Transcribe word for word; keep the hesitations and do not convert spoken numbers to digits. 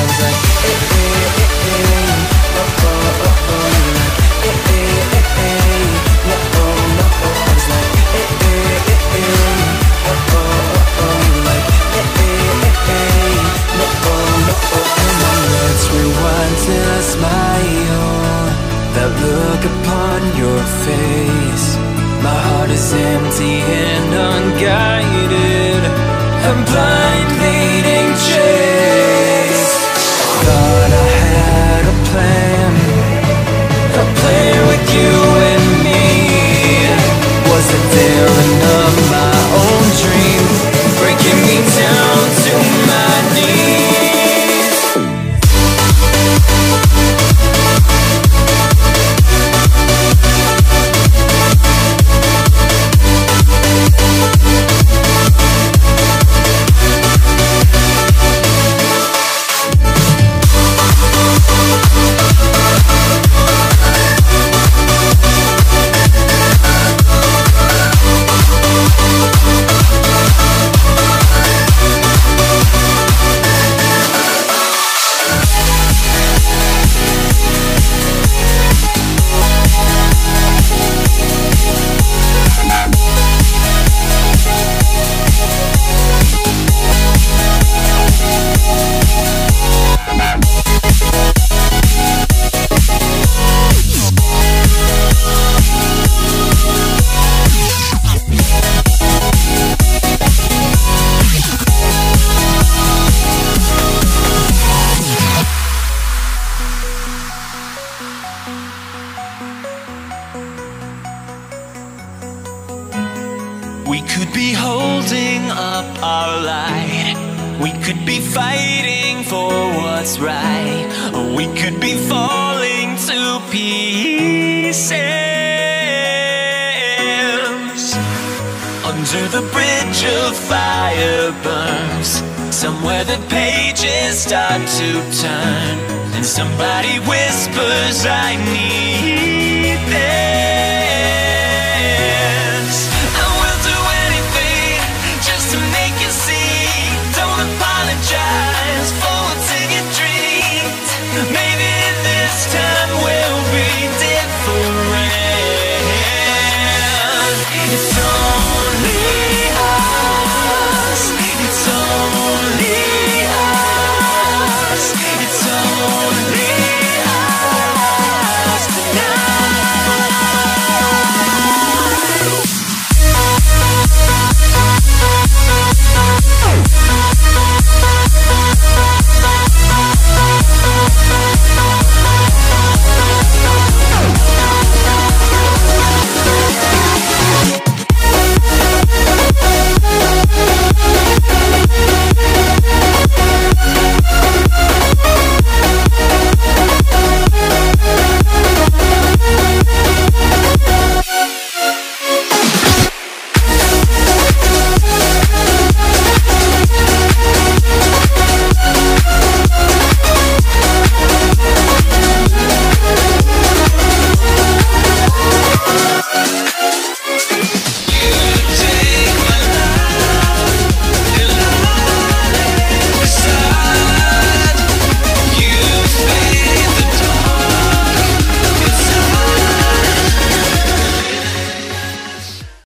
was like, hey, hey, hey, hey, oh, oh, oh, oh. You're like, hey, hey, hey, hey, no, oh, no, oh. I was like, hey, hey, hey, hey, oh, oh, oh, oh. You're like, hey, hey, hey, hey, no, oh, no, oh. Come on, let's rewind till I smile. That look upon your face. My heart is empty and unguided. I'm blind leading chase. Thought I had a plan, a plan with you and me. Was it daring of my own dream, breaking me down to my knees. We could be holding up our light. We could be fighting for what's right. Or we could be falling to pieces. Under the bridge of fire burns, somewhere the pages start to turn, and somebody whispers, I need this.